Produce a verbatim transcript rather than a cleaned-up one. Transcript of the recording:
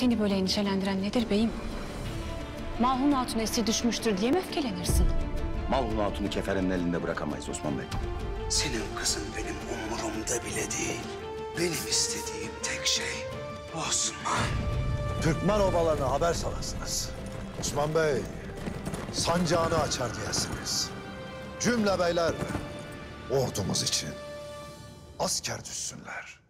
Seni böyle endişelendiren nedir beyim? Malhun Hatun esir düşmüştür diye mi öfkelenirsin? Malhun Hatun'u Kefer'in elinde bırakamayız Osman Bey. Senin kızın benim umurumda bile değil. Benim istediğim tek şey Osman. Türkmen obalarına haber salasınız. Osman Bey, sancağını açar diyesiniz. Cümle beyler, ordumuz için asker düşsünler.